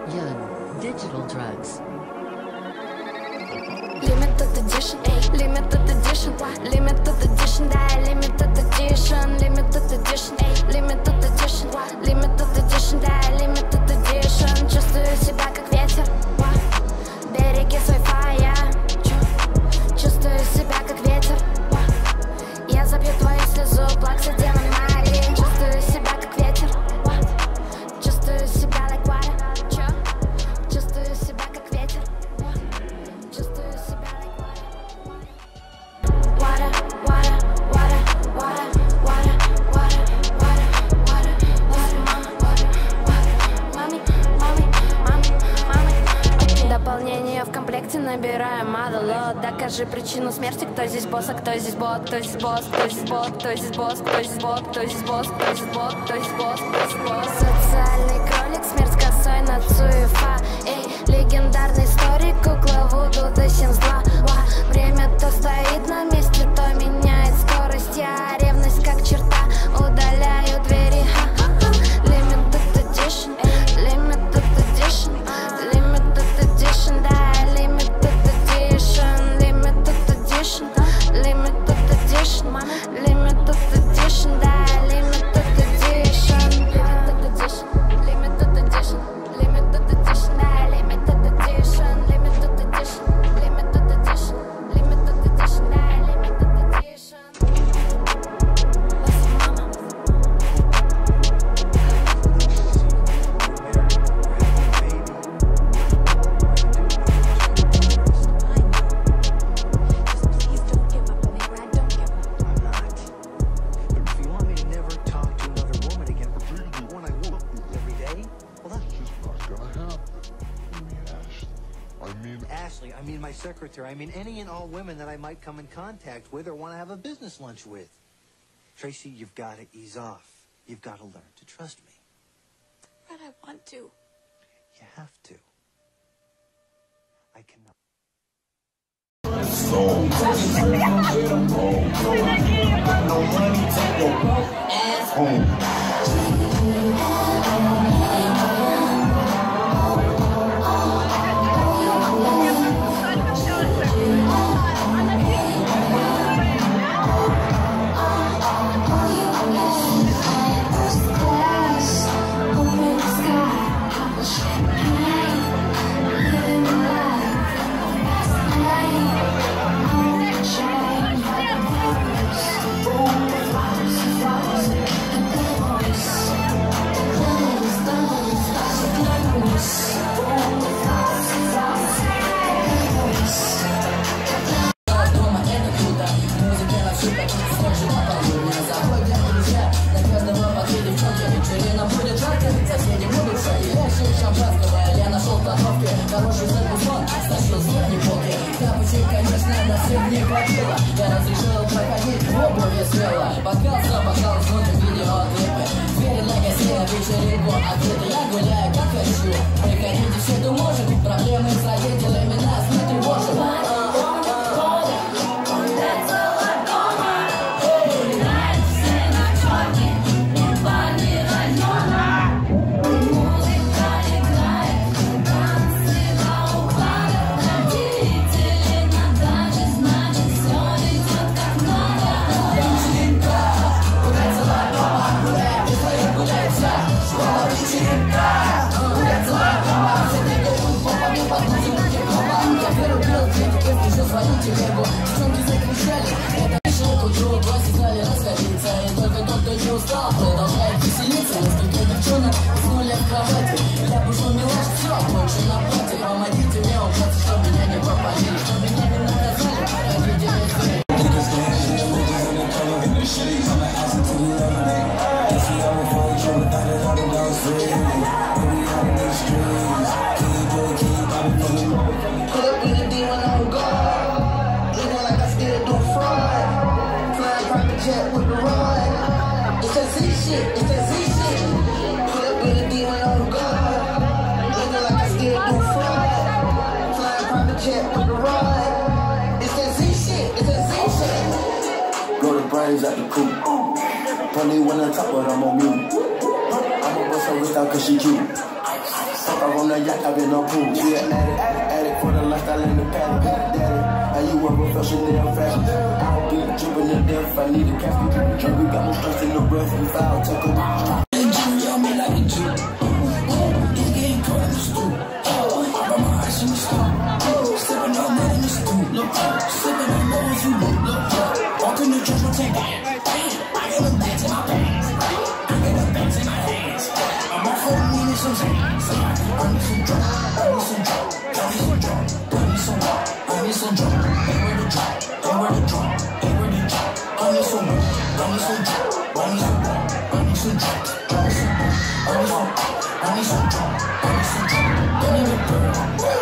Yun. Digital drugs. Limited edition, limited edition, limited edition, да, limited edition, limited edition, limited edition, limited edition, да, limited edition. Чувствую себя как ветер, береги свой фая. Чувствую себя как ветер, я забью твою слезу, плакса демон Мари. Чувствую себя как ветер, чувствую себя like water. Чувствую себя как ветер, чувствую себя like water. Water, water, water, water, water, water, water, water, water, mami, mami, mami, mami. Дополнение в комплекте набираем мадалот. Докажи причину смерти, кто здесь босс, а кто здесь бот, кто здесь босс, кто здесь бот, кто здесь босс, кто здесь бот, кто здесь босс, кто здесь бот, кто здесь босс, кто здесь босс. Социальный кролик, смерть косой на Цуефа. Эй, легендарный историк, кукла Вуду до Синзла. Время то стоит на месте, то меняет скорость. Я ревность как черта, удаляю двери. Limited edition, limited edition, limited edition, да, limited edition, limited edition, limited edition, limited edition, да, limited edition, limited edition, limited edition, limited edition, да, limited edition, limited edition, limited edition, limited edition, да, limited edition. Listen, mama. Ashley, I mean my secretary, I mean any and all women that I might come in contact with or want to have a business lunch with. Tracy, you've got to ease off. You've got to learn to trust me. But I want to. You have to. I cannot. No money, take your ass home. At the coop. Pony when on top, but I'm on mute. I'ma bust her wrist out cause she cute. Fuck off on the yacht, I've been on pool. She an addict for the lifestyle in the paddock. Daddy, how you work professional fashion? I'll be dripping to death, I need a casket. We got no stress in the breath, we foul, take a on me like a G. You getting caught in the stool. I got my eyes in the stool. Slipping on that in the stool. Look, slipping on that if you look. Walk in the church, we'll take that. I got them bands in my pants. I got them bands in my hands. I'm off for me and some hands. I need some drunk. I need some drunk. I need some drunk. I need some drunk. I need some drunk. Ain't where the drunk. Ain't where the drunk. Ain't where the drunk. I need some drunk. I need some drunk. I need some drunk. I need some drunk. I need some drunk. I need some drunk. I need some drunk. I need some drunk. I need a bird.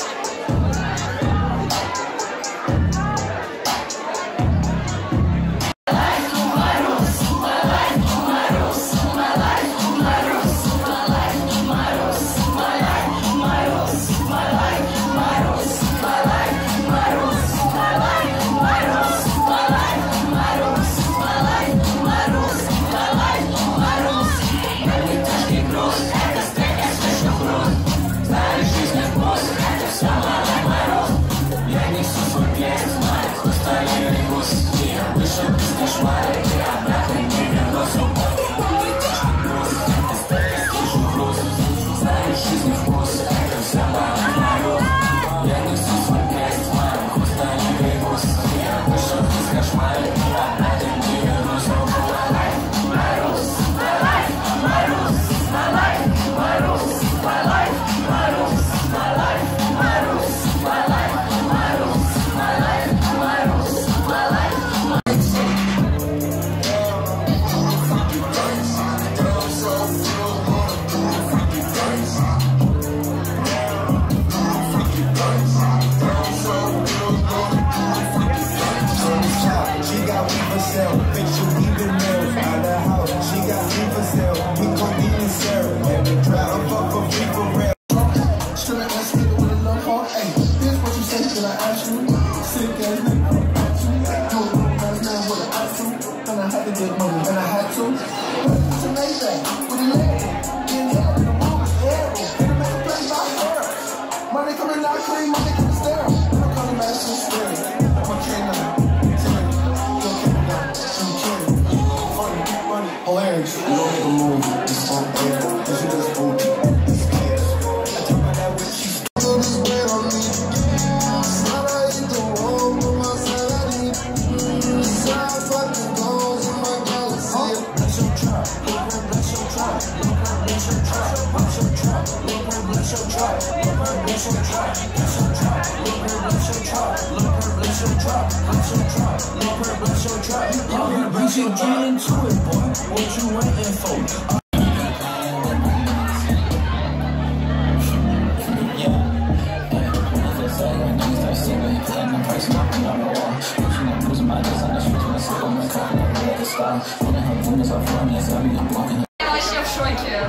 Я вообще в шоке.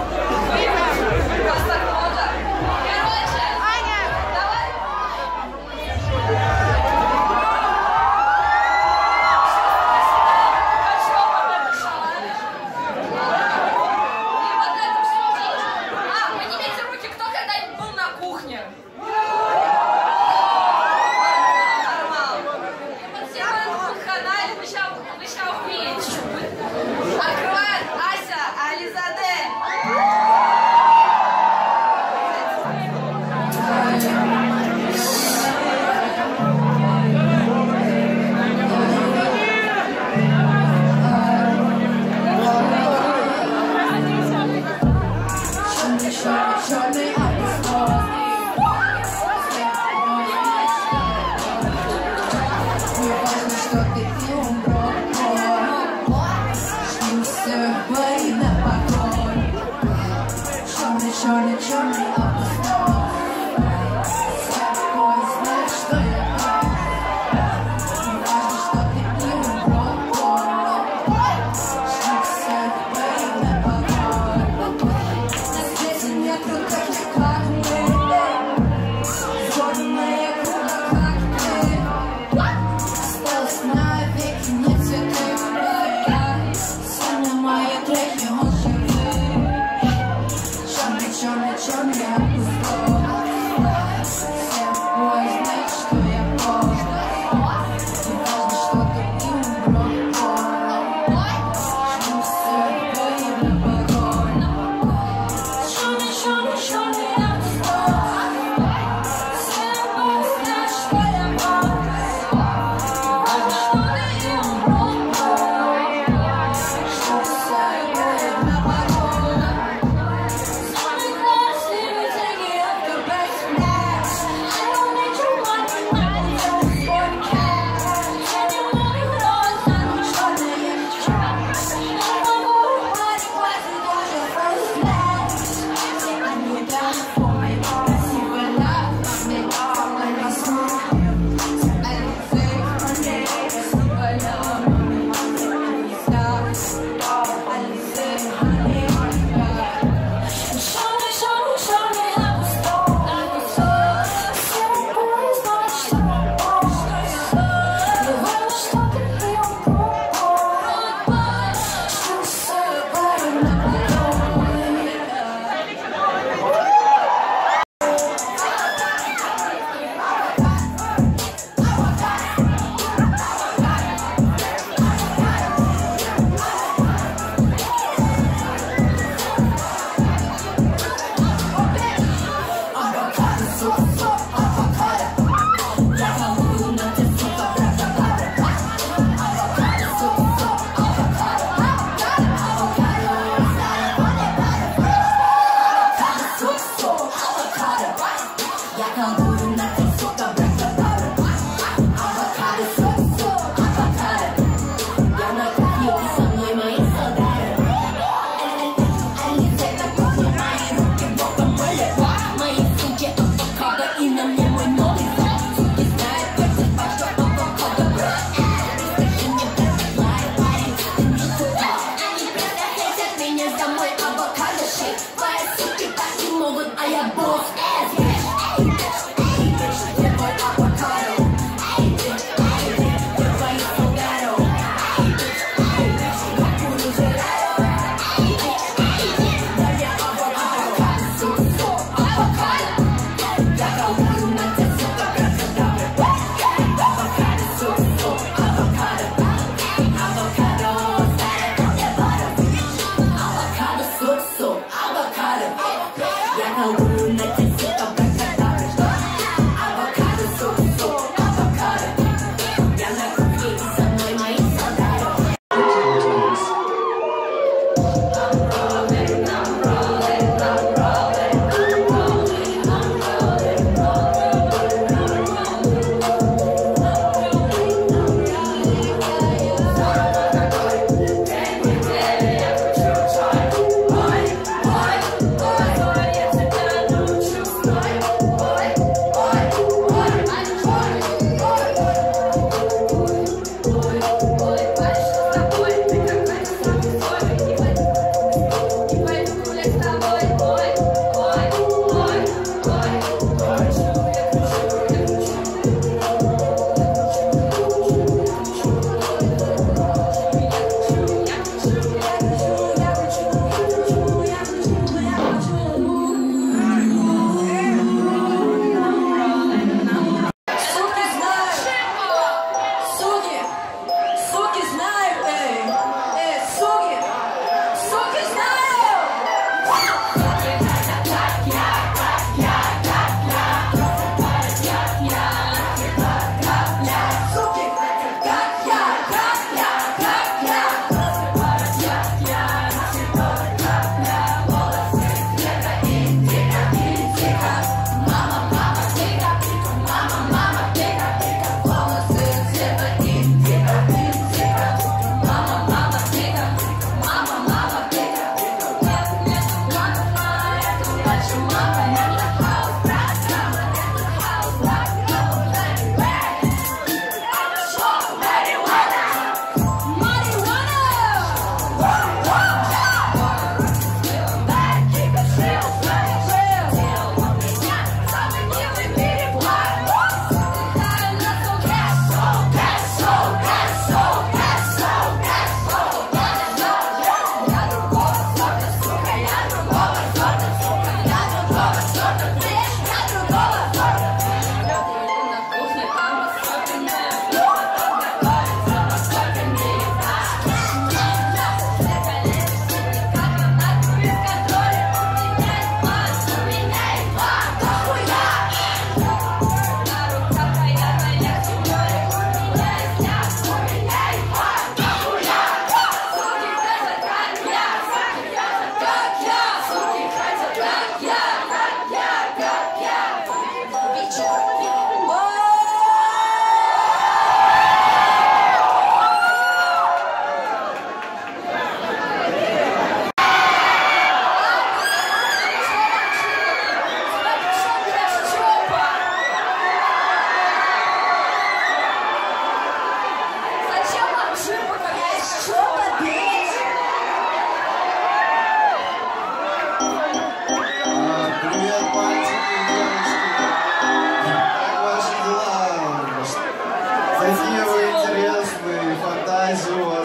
Просто круто. Короче, Аня, давай. Хочу вот это шалане. И вот это все. Поднимите руки, кто когда-нибудь был на кухне. Нормально. И вот все на канале, вы сейчас увидите. Открывает Ася Ализаде.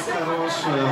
Хорошая.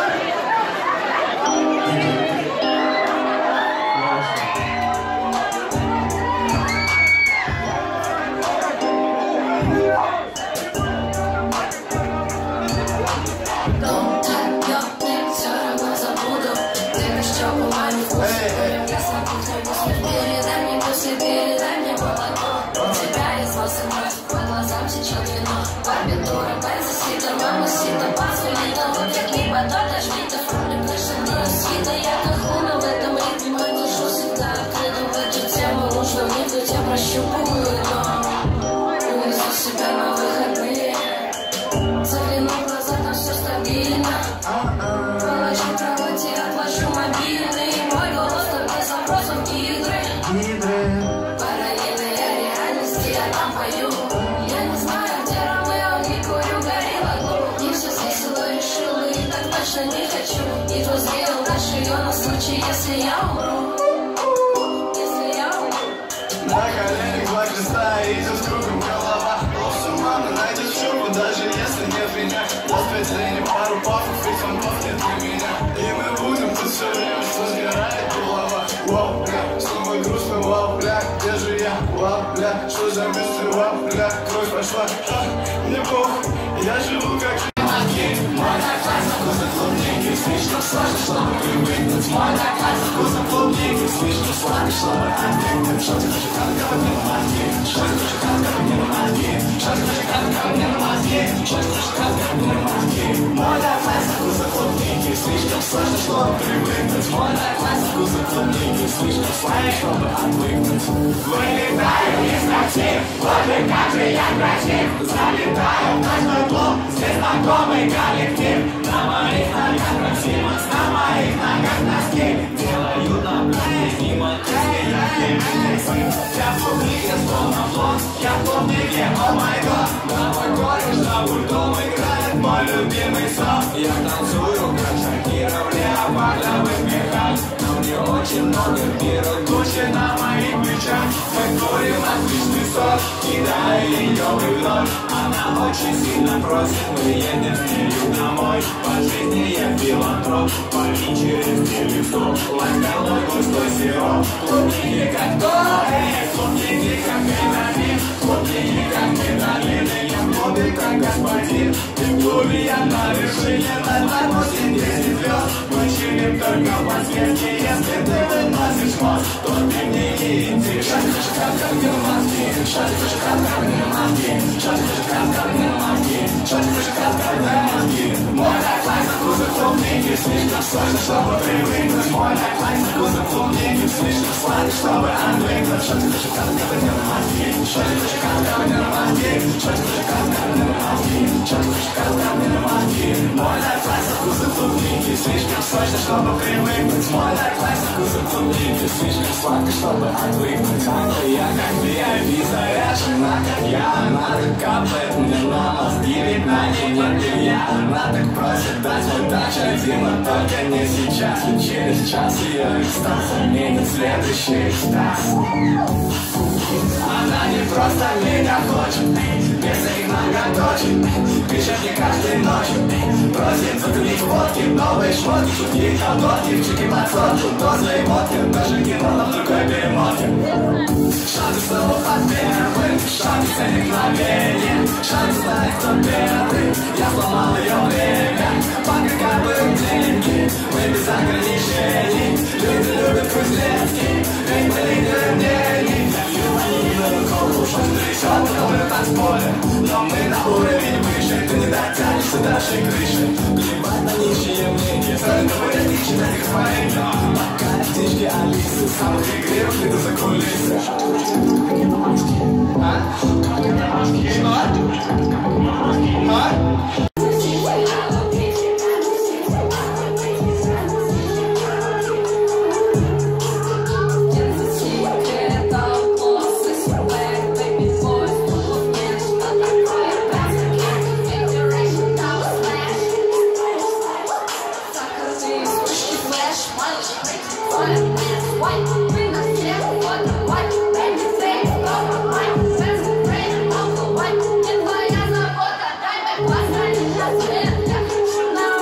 Если я умру, на коленях два креста, идет кругом голова. Ловся мама, найдет в щеку, даже если нет меня. Воспитание пару папов и фантов нет для меня. И мы будем тут все время, что сгорает голова. Вау, бля, с тобой грустно, вау, бля, где же я? Вау, бля, что за мысли, вау, бля, кровь пошла. Мне похуй, я живу как мой наказ на вкусом клубники. Слишком сложно, чтобы привыкнуть. Мой наказ на вкусом клубники. Слишком сладко, чтобы отвыкнуть. Что ты хочешь, как ко мне на мозги? Что ты хочешь, как ко мне на мозги? Что ты хочешь, как ко мне на мозги? Что ты хочешь, как ко мне на мозги? Мой наказ на вкусом клубники. Слишком сложно, чтобы привыкнуть. Мой наказ на вкусом клубники. Слишком сладко, чтобы отвыкнуть. Вылетаю из ногти. Вот и как же я красив. Залетаю в ночной клуб. Здесь знакомый коллектив. На моих ногах Максимас, на моих ногах носки. Делаю на пляже снимок. Я в клубнике, словно блок. Я в клубнике, о май гад. Да мой кореш за пультом играет мой любимый сон. Я танцую, как Шакира в леопардовых мехах. Но мне очень много берут Гуччи на моих плечах. Мы курим отличный сок, кидая ее в вновь. Она очень сильно просит, мы едем с нею домой. По жизни я филантроп, парень через телефон. Лайкалой густой сироп. Клубники как туалет, клубники как витамин. Клубники как металлины, я в клубе как господин. И в клубе я на вершине, над нами 10 звезд. Мы чилим только в подсветке, если ты выносишь мозг, то ты мне не иди. Что ты хочешь, как ко мне на мозги? Что ты хочешь, как ко мне на мозги? Что ты хочешь, как ко мне на мозги? Что ты хочешь, как ко мне на мозги? Мой наклад на вкусах клубники, слишком сложно, чтобы привыкнуть. Мой наклад на вкусах клубники, слишком сладко, чтобы отвыкнуть. Что ты хочешь, как ко мне на мозги? Что ты хочешь, как ко мне на мозги? Что ты хочешь, как ко мне на мозги? Что ты хочешь, как ко мне на мозги? Мой наклад на вкусах клубники, слишком сложно, чтобы привыкнуть. Мой наклад на вкусах клубники, слишком сладко, чтобы отвыкнуть. Я как VIP заряжена, как я, она так капает мне на мозги. Ведь на ней нет белья, она так просит дать мой тач один, но только не сейчас. И через час ее экстаз заменит следующий экстаз. Она не просто меня хочет, без их ноготочек, пишет мне каждой ночью, просит закрыть водки, новые шмотки, шутки, колготки, в чеки под сотку, доза и водки, даже кино на другой перемотке. Шансы снова под первым, шансы проникновения, шансы знать, кто первый. Я сломал ее время, пока капают деньги, мы без ограничений. Люди любят кузнецки, ведь мы лидеры мнений. Они не дают голову, что трясет, мы в танцполе, но мы на уровень выше. Ты не дотянешься до нашей крыши, плевать на нищие мнения. Только вырасти, читать их смотреть, но пока птички Алисы, самых игривых ты за кулисы. What?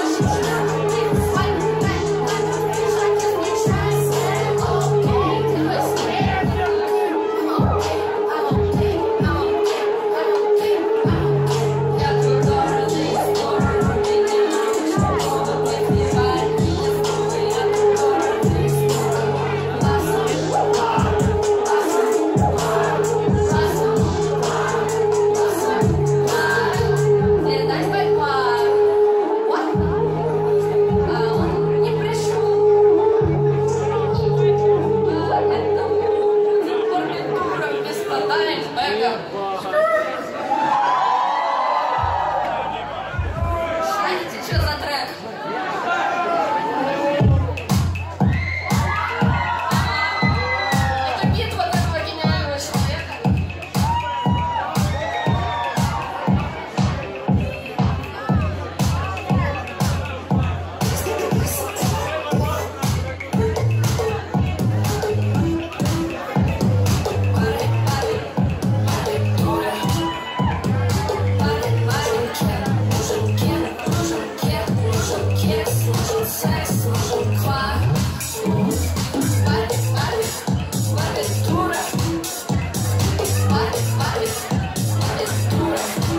кекс, нужен секс, нужен квак. Барби, Барби, Барби дура. Барби, Барби, Барби дура.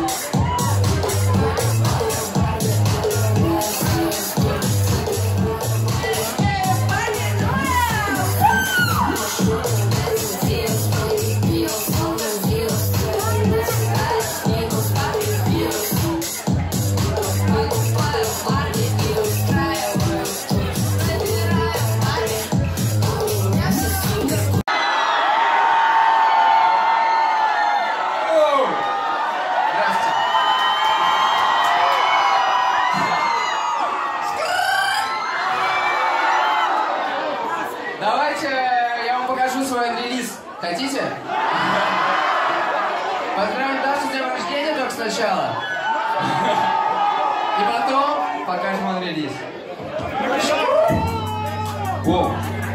Давайте я вам покажу свой релиз. Хотите? Поздравим Дашу с днем рождения только сначала. И потом покажем вам релиз. Воу.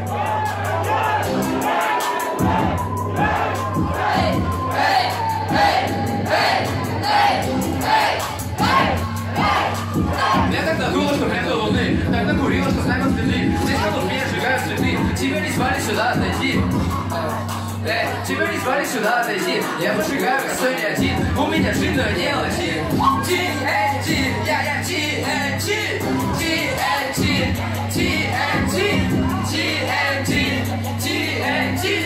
Я тогда думала, что прям до луны. Тогда курила, что знаю следы. Здесь на луне сжигают следы. Тебя не звали сюда отойти. Тебя не звали сюда отойти. Я поджигаю косой не один. У меня джин, но не лати. TNT, я TNT. TNT, TNT, TNT, TNT,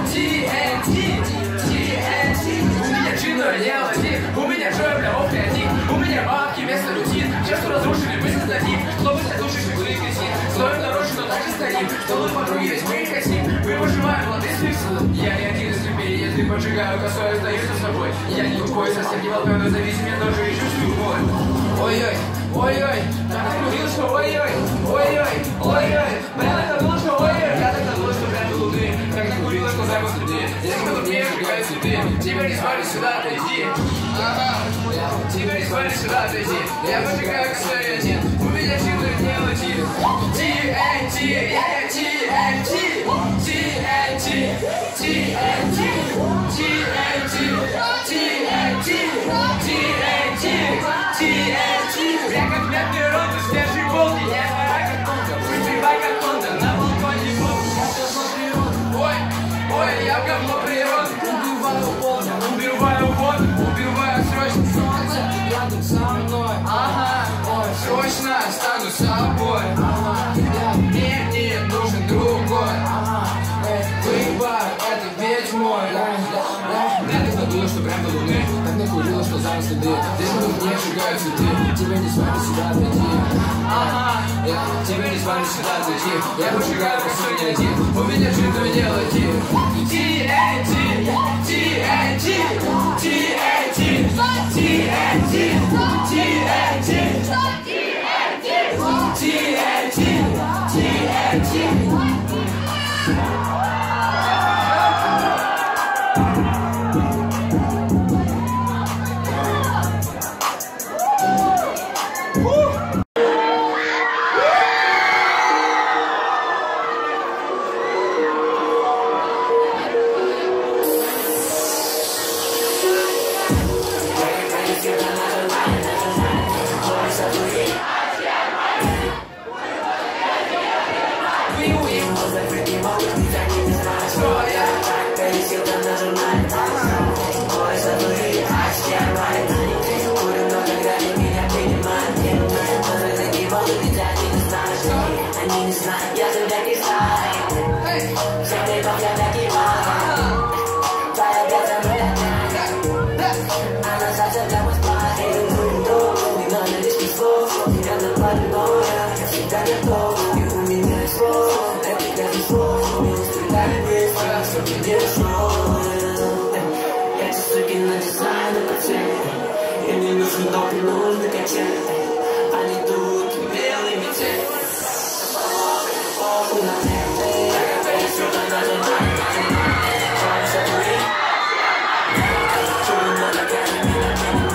TNT, TNT. У меня джин, но не лати. У меня джой, бля, один. У меня бабки вместо рутин. Все, что разрушили, мы создадим. Что мы задушишь, и мы красим. Стоим дороже, но так же стоим. Что мы подруги весь мы хотим. Мы выживаем, плоды своих сил. Я не один из людей, если поджигаю косой, остаюсь с собой. Я не тупой, совсем не волкой, зависимый, тоже ищу свою боль. Ой-ой, ой-ой, я так думал, что ой-ой, ой-ой, ой-ой. Прям так думал, что ой-ой, я так думал, что прям до луны. Когда курила, что займа следы. Здесь на луне сжигают следы. Тебя не звали сюда отойти. Ага, тебя не звали сюда отойти. Я поджигаю косой один. У меня силы не лати. TNT, я TNT, TNT, TNT, TNT, TNT, TNT, TNT. Я как мед природы, свежий волки. Я пора как Конда, выживай как Конда. На балконе буду. Ой, ой, я говно природы. Убиваю полдня, убиваю воду, убиваю срочно. Солнце рядом со мной. Ага, ой, срочно стану собой. Ага, мне не нужен другой. Ага, выбор, это ведь мой. Я тогда думала, что прям до луны. Так накурила, что займа следы. Здесь на луне сжигают цветы. Тебя не звали сюда отойти. Ага, тебя не звали сюда отойти. Я поджигаю косой не один. У меня джин, но не лати. TNT, TNT, TNT, TNT, TNT, TNT, TNT.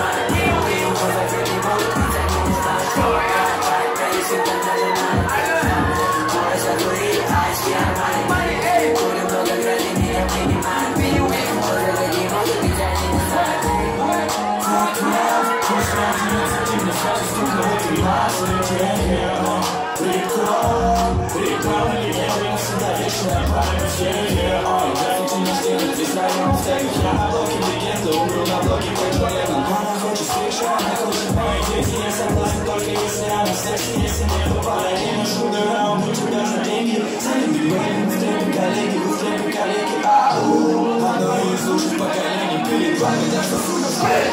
I Здесь район всяких я облаки легенды, умру на блоке, как военным. Она хочет встречать, она хочет мои дети. Я согласен только если она в сексе, если нету параллельно. Шутер раунд, будь даже деньги. Целебный бэйн, в стрепе коллеги, в стрепе коллеги. Одно из лучших поколений перед вами, так что сука спрей.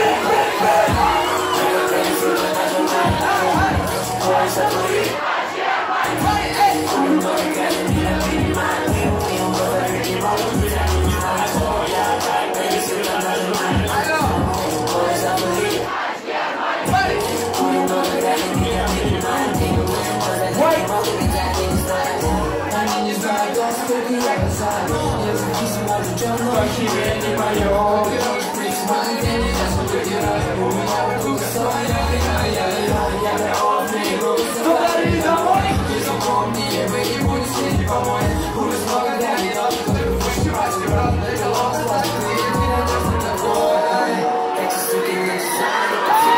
Они не знают, сколько я знаю. Я записан на жученом архиве, не поем. Приксманы деньги, я смотрю героя. У меня вокруг своя вина, я опный руки. Говори домой, и запомни, вы не будете сидеть помой. Будет много гранитов, которые вы вышивать, и брат, это лоб, сладкий, и меня просто такой. Эти суки не знают,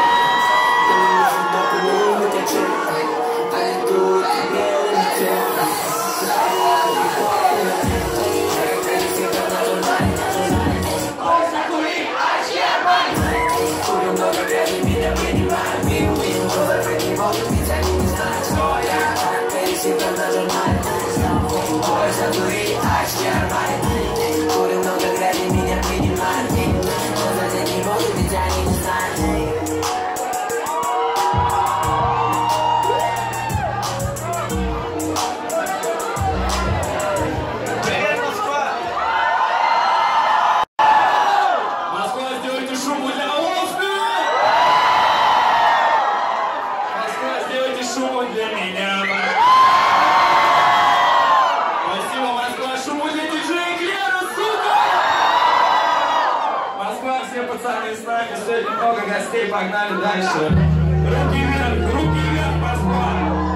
много гостей, погнали дальше. Руки вверх, Москва.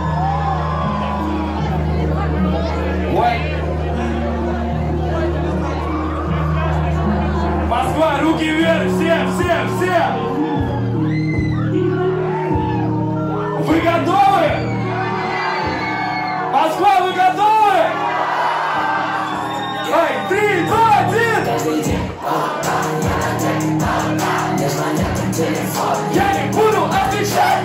Ой. Москва, руки вверх, все. Вы готовы? Москва, вы готовы? Ой, 3, 2, 1. Каждый день, я не буду отвечать!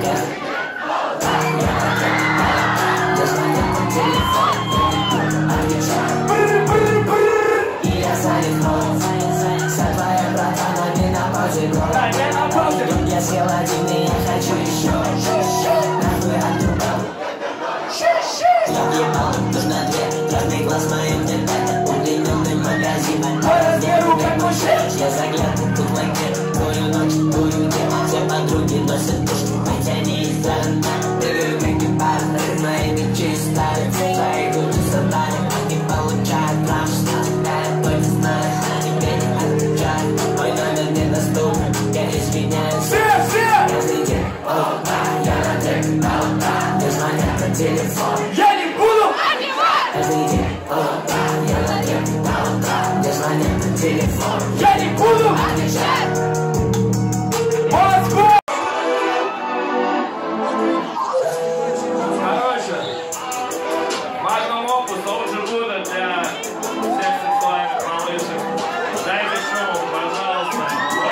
И я занят, вся твоя братана не на паузе, я съел один и я хочу еще. Нахуй отрубал. Я въебал, нужно две, красный глаз моим дебетом, удлиненным магазином. По размеру как мужчина. Я загляну, тут лайкет. Курю ночь, курю день, все подруги носят пушки, вытяни из зона. Прыгаю как гепард, мои мечи старые, твои груди создали, они получают прав, что твой не знаешь, они меня не отключают, мой номер недоступен, я извиняюсь. Каждый день, я на трек, мне звонят на телефон. Я не буду отбивать! Каждый день, я на трек, мне звонят на телефон. Я не буду отвечать! Короче, Magnum Opus, лучше будет для всех сексуальных малышек. Дайте шоу, пожалуйста.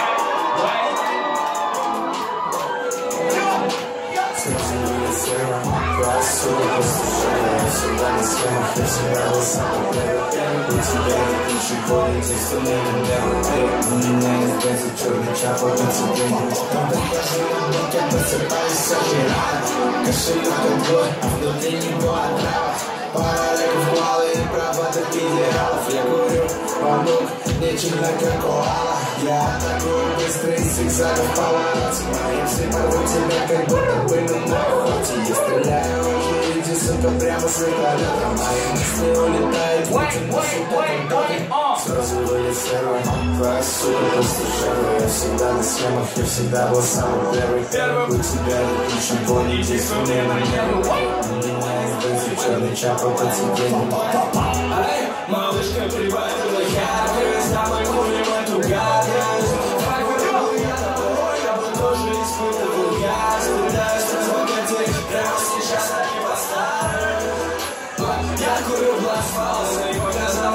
Сука, послушай, я всегда на схемах, я всегда был самый первый. У тебя ничего не текстурный белый. У меня есть бензы, черный чапа, концентрированный. Покажи мне, как просыпаюсь сожирать. Кошелек твой, а внутри него отрава. Пара реков малый, право до генералов. Я курю бамбук, нечем как коала. Я атакую быстрый зигзагов поворот. Мои псы порвут тебя, как будто бы на охоте. Я стреляю, уже иди, сука, прямо с вертолета. Мои мысли улетают, сразу вылез серый. Твоя сука просто жертва. Я всегда на схемах, я всегда был самый первый. У тебя ничего не действует, мне на небо. У меня есть бензин, черный чапа, подсиденье. Малышка прибавила яркость, а мы курим эту гадость. Как бы был я тобой, я бы тоже испытывал яд. Пытаюсь разбогатеть, прямо сейчас они поставят. Я курю бласфаус, и показал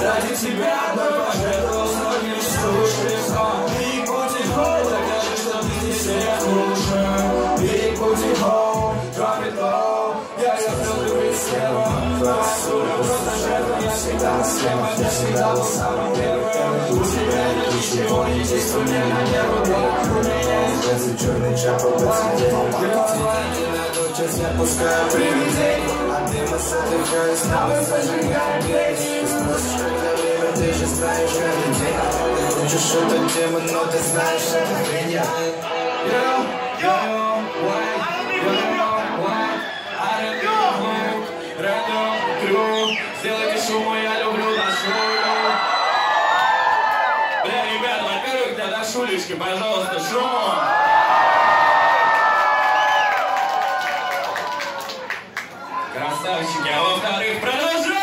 Ради тебя одной пожертвовал сотни часов шестом. Big booty hole, докажи, что ты здесь всех лучше. Big booty hole, drop it low. Я люблю быть слева, отсюда просто жертва. Я всегда слева, я всегда был самым первым. У тебя ничего не действует мне на нервы. У меня есть бензин, черный чапа, сейчас я пускаю привидений. А дыма содыхаюсь, снова зажигаю песни. Ты спросишь, когда время, ты же знаешь каждый день. Ты хочешь эту тему, но ты знаешь, это меня. Сделайте шум, я люблю Дашулю. Бля, ребята, во-первых, для Дашулечки, пожалуйста, шум. Красавчики, а во-вторых, продолжаем!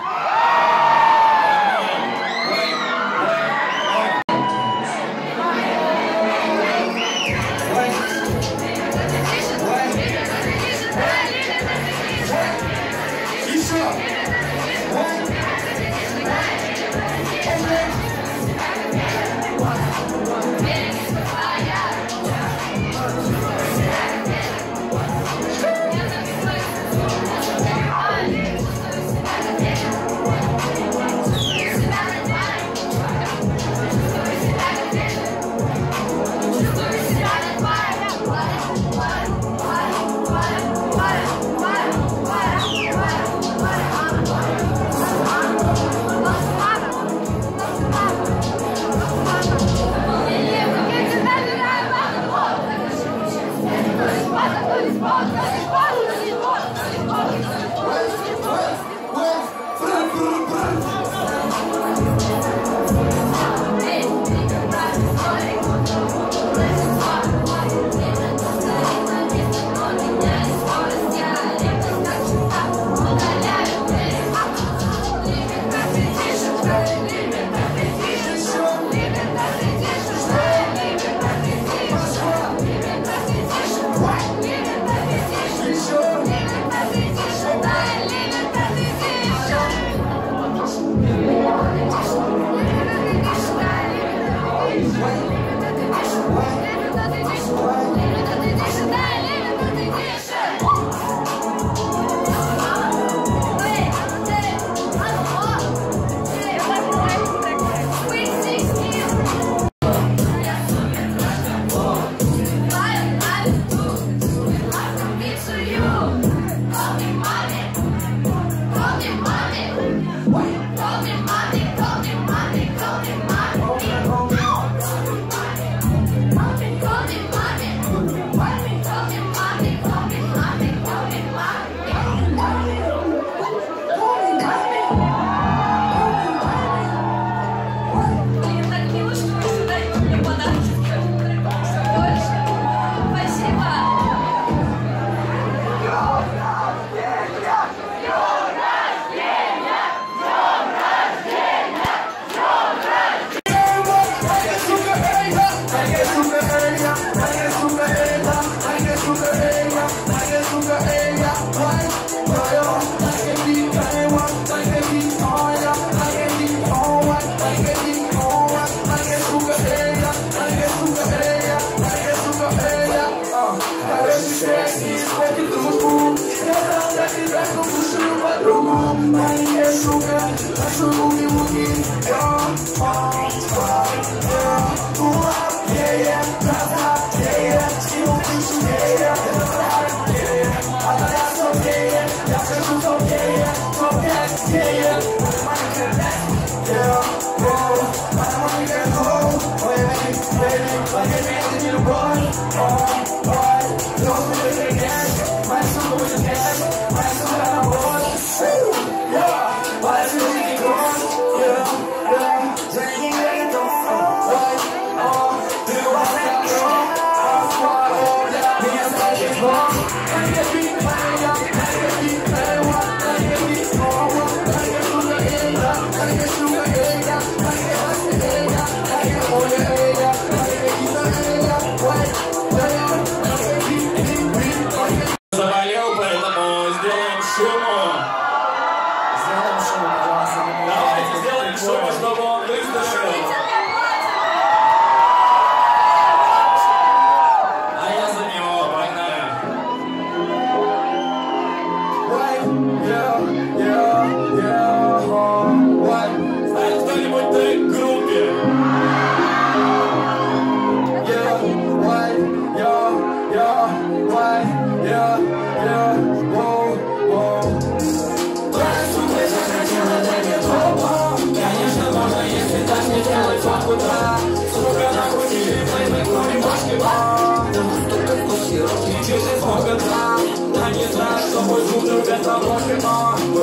Заболел, поэтому сделаем шуму. Давайте сделаем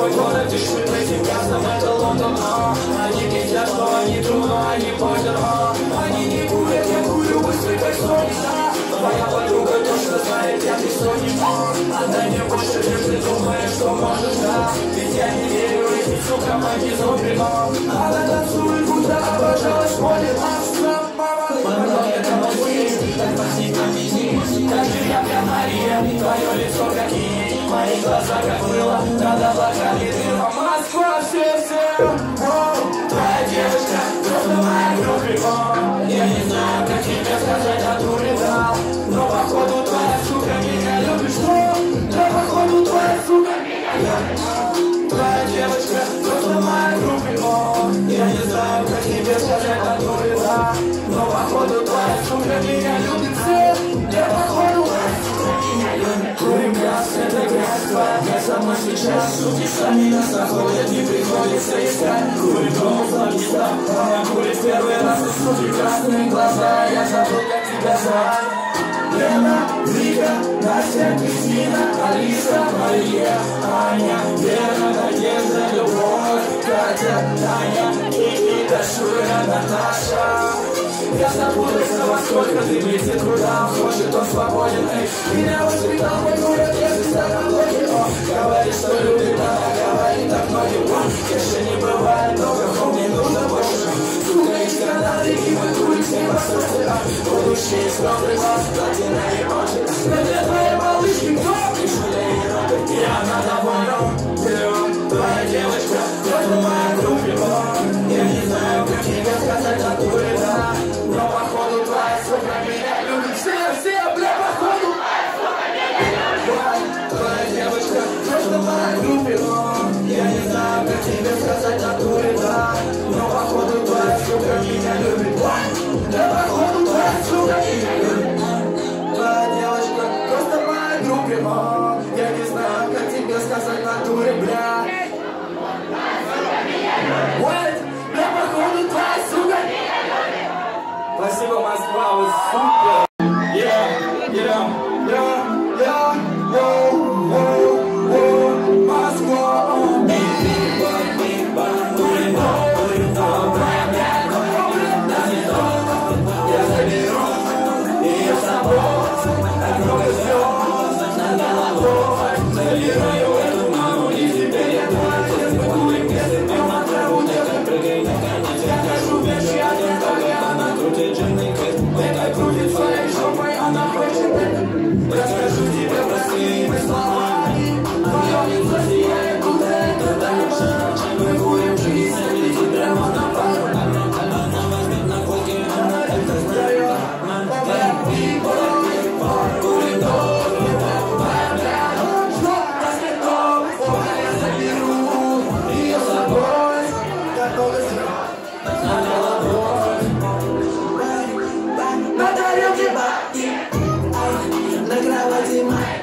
Твой город тишины, этим ясным это Лондон. Они пиздят, что они трудно, они позер. Они не курят, я курю быстрый, как солнца. Твоя подруга точно знает, я без сотни. Отдай мне больше, чем ты думаешь, что можешь, да. Ведь я не верю, эти сука, мои зомби. Она танцует, будто обожалась, смотрит нас. Мама, это мой жизнь, так пахнет на меня. Как же я прям Мария, твое лицо как иней. Мои глаза как мыло, над облаками дыма. Москва, сердце, твоя девочка, просто моя группа. Я не знаю, как тебе сказать, а ты улетал. Но походу твоя сука меня любит, что? Да походу твоя сука меня любит. Твоя девочка, просто моя группа. Я не знаю, как тебе сказать, а ты улетал. Но походу твоя сука меня любит, все. Да походу твоя сука меня любит. Курим газ, это грязь, твоя грязь со мной сейчас. Суки сами нас находят, не приходится искать. Курим дом, флагистов, она курит первый раз. И суки красные глаза, я забыл, как тебя звать. Лена, Вика, Настя, Кристина, Алиса, Мария, Аня, Лена, Надежда, Любовь, Катя, Таня, Никита, Шура, Наташа. Я запутался, во сколько ты близит, куда он хочет, он свободен. Эй, меня воспитал мой город, я здесь на блоке. Говорит, что любит, она говорит так многим. Конечно, не бывает много, мне нужно больше. Сука, из Канады, и мы курим с ним посольстве. Будущие слезы глаз, платина и очи. Но для твоей малышки кто? Пишу для Европы, и она довольна. Твоя девочка, это моя группа. Я не знаю, как тебе сказать, а ты да. Но походу твоя сука меня любит. Все, бля, походу твоя сука меня любит. Твоя девочка, просто моя группа. Я не знаю, как тебе сказать, а ты да. Но походу твоя сука меня любит. Да походу твоя сука меня любит. Твоя девочка, просто моя группа. Я не знаю, как тебе сказать, натуре, бля. Да походу твоя сука меня любит. Спасибо, Москва, вы супер! Я заберу ее с собой, так много звезд над головой. Забираю эту маму, и теперь я твой отец. Мы курим, если пьем на траву, девка, прыгай на конец. Я хожу пеший, а ты только она крутит джинный квест. Это крутит своей жопой, она хочет это. Расскажу тебе простыми словами. Твое лицо сияет, будто это дальше. Мы курим жизнь, летит прямо на пару. Она возьмет на койке, она это сдает. Курим долго, что рассветом. Я заберу ее с собой. Как много звезд над головой. На тарелке бабки, на кровати мать.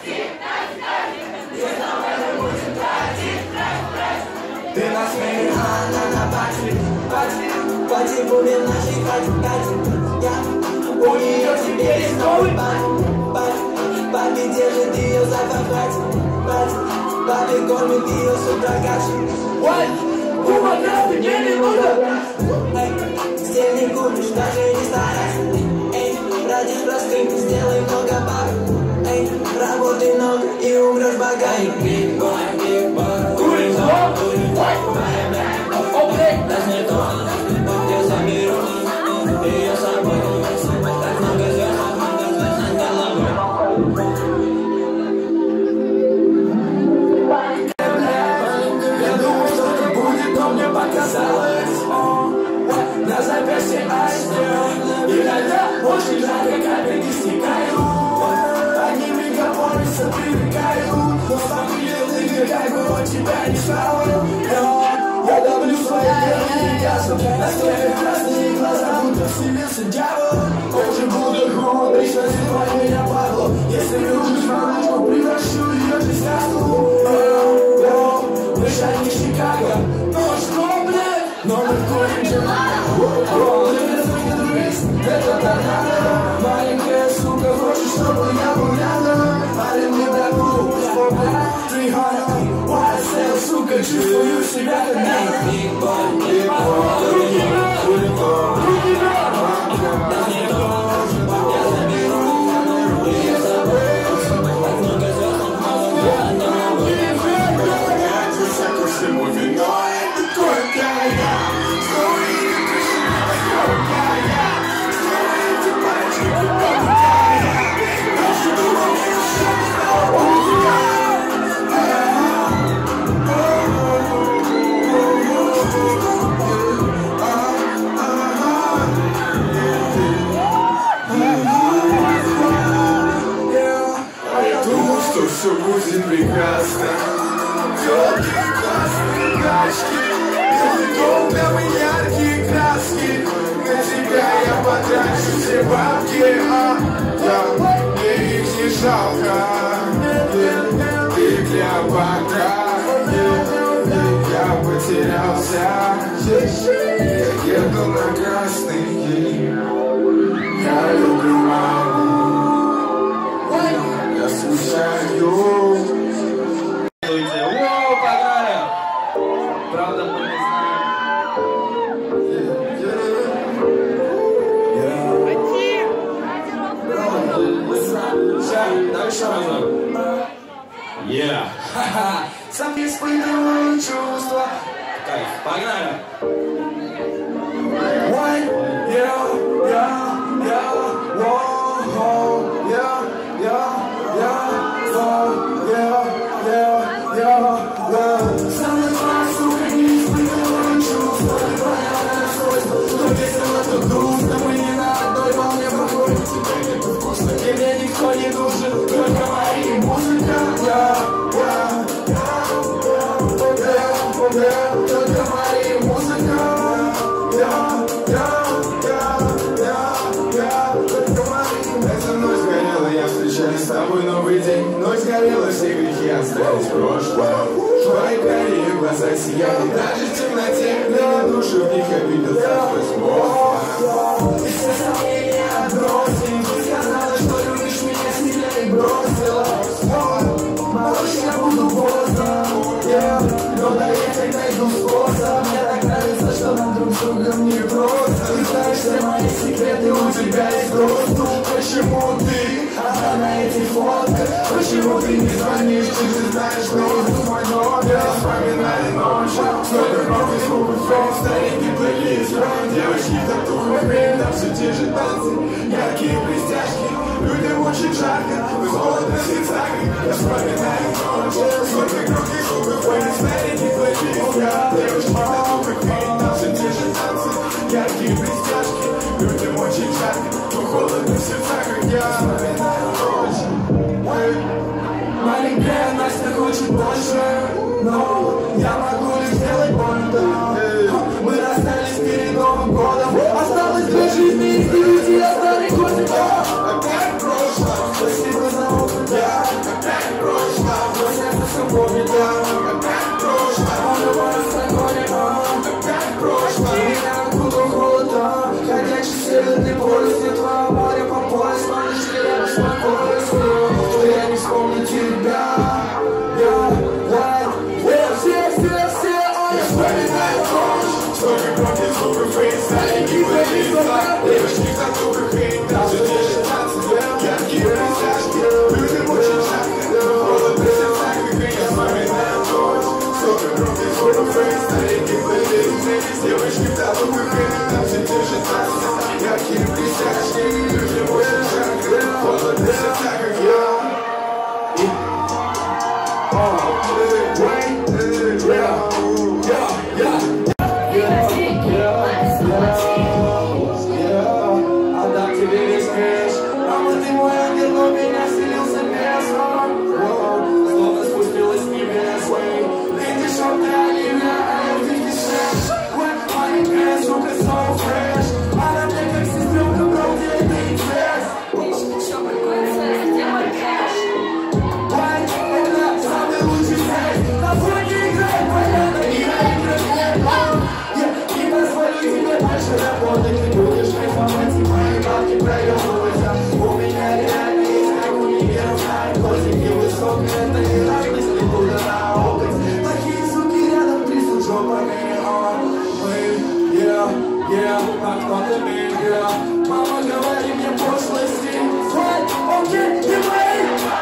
Ты на смене, она на пати. По типу нашей Кати. У нее теперь есть новый папе держит ее за кровать. Папе кормит ее с утра кашей. У матраса мне не нужно. Стиль не купишь, даже не старайся. Родишь простым, сделай много баб. Работай много и умрешь богатый. Big boy, курим зло. Das не то. Я заберу ее с собой. Так много звезд над головой. Я думал, что это будет, но мне показалось. На запястье айсберг. Иногда очень жарко, капельки стекают. Они мегаполисы привлекают. Но спокойно, как бы он тебя не стал. Я давлю свои нервы газом. Настолько красные глаза, будто вселился дьявол. Уже буду год, пришлось звать меня Павло. Если любишь малышку, превращу ее в сказку. Дышать не Чикаго. Ну что, блядь? Но мы курим джелато. Это торнадо. Маленькая сука, хочешь, чтобы я был рядом? Парень, не догу, 300, YSL, сука. чувствую себя как Big boy, big boy, все будет прекрасно. Теплые классные тачки, долго яркие краски. На тебя я потрачу все бабки, мне их не жалко. Ты Клеопатра, я потерялся. Я еду на красный, я люблю маму. Я скучаю. Воу, погнали! Правда, мы не знаем. Давай еще разок. Сам не испытываю чувства. Кайф, погнали! Самый класс, сука, не испытываю чувства. Твоя свойство, что весело, что грустно. Мы не на одной волне проходим. Тебе невкусно, тебе никто не нужен. Только мои музыка. Только мои музыка. Эта ночь сгорела, я встречаюсь с тобой новый день. Ночь сгорела, все грехи остались в прошлом. Твои карие глаза сияли даже в темноте. Для души в них обиделся сквозь мозг. И все сомнения отбросили. Ты сказала, что любишь меня, сильно и бросила. Малыш, я буду поздно, но доехать найду способ. Мне так нравится, что нам друг с другом не просто. Ты знаешь все мои секреты, у тебя есть доступ. Почему ты одна на этих фотках? Почему ты не звонишь, ты же знаешь, что мой номер? Вспоминали ночи, столько новых звуков, старенький плейлист. Девочки, татухи, там все те же танцы, яркие блестяшки. Людям очень жарко, мы холодно в сердцах. Я вспоминаю ночь, сколько кругих звуков, старенький плейлист. Девочки, татухи, там все те же танцы, яркие блестяшки. Людям очень жарко, но холодно в сердцах. Я вспоминаю ночь. Маленькая Настя хочет больше, но я могу лишь сделать больно. Мы расстались перед Новым годом, осталось 2 жизни и впереди остались годы. Опять прошло, спасибо за опыт, опять прошло, но сердце все помнит, опять прошло, опять прошло, меня откуда холодно, ходячий северный полюс, нет твоего моря по пояс, малыш, я беспокоюсь, что я не вспомню тебя. Вспоминаю ночь, столько громких звуков и стареньких плейлистов. Девочки в татухах и там все те же танцы, яркие блестяшки. Людям очень жарко, холодно в сердцах, и я вспоминаю ночь. Столько громких звуков и стареньких плейлистов. Девочки в татухах и там все те же танцы, яркие блестяшки. Людям очень жарко, холодно в сердцах, как я. Отдам тебе весь кэш. Мама, ты мой ангел, но меня селился бесом. Словно спустилась с небес. Ты дешевая оливия, а я 56. Маленькая сука, so fresh. Она мне как сестренка, правда, это интерес. Что прикольно, где мой кэш? Это самый лучший секс. На фоне играет понятно, и на играх нет. Я не позволю тебе больше работать. как кто-то меня. Мама, говори мне пошлости, хватит, окей, ты мои.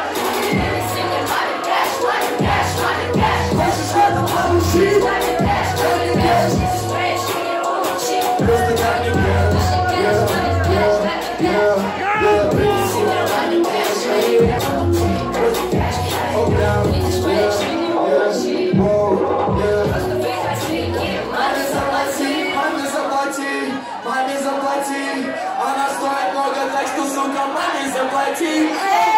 Хочешь это получить? Просто дай мне кэш, Маме заплати, она стоит много, так что, сука, маме заплати.